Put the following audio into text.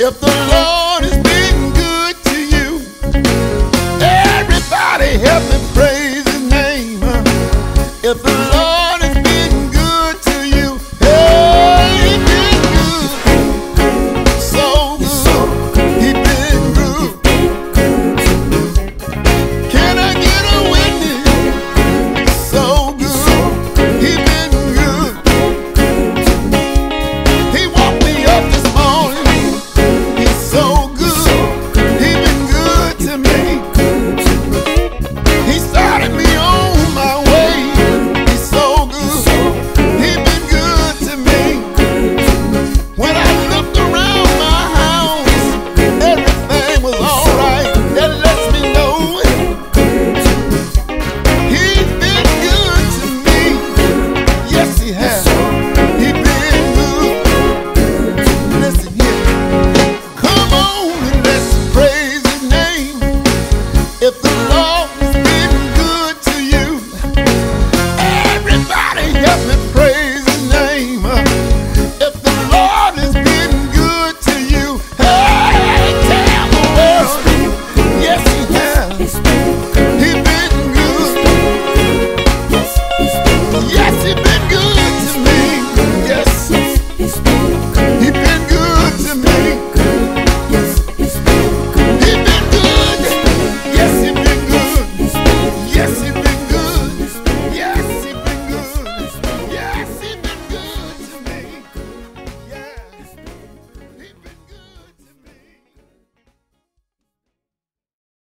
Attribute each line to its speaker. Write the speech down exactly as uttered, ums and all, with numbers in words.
Speaker 1: If the Lord has been good to you, everybody help me praise His name. If the Lord has been good to you, hey, He's been good, so good, He's been good. Can I get a witness? So good, He's been good. He woke me up this morning. He's so good, He's been good to me. He started me on my way. He's so good, He's been good to me. When I looked around my house, everything was alright. That lets me know He's been good to me. Yes, He has. He's been good. Listen here. Come on and let's praise His name. If the Lord has been good to you, everybody help me praise His name. If the Lord has been good to you, hey, tell the world, yes, He has. He's been good. Yes, He's been